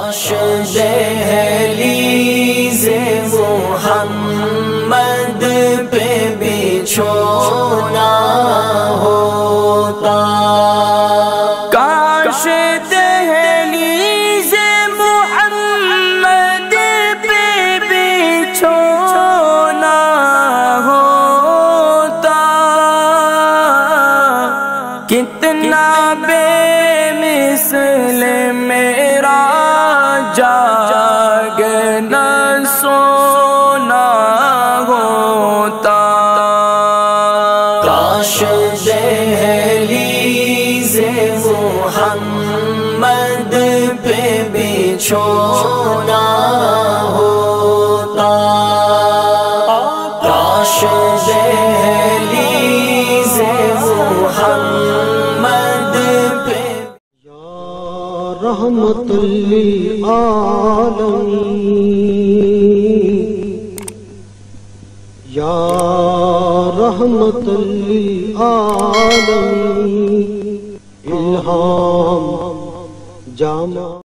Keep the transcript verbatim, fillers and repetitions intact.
کاش دہلیز محمد پہ بچھونا ہوتا، کاش دہلیز محمد پہ بچھونا ہوتا، کتنا بے مثل میرا جاگنا سونا ہوتا، کاش دہلیز محمد پہ بچھونا ہوتا، کاش دہلیز محمد پہ رحمت للعالمین، یا رحمت للعالمین، الہام جامع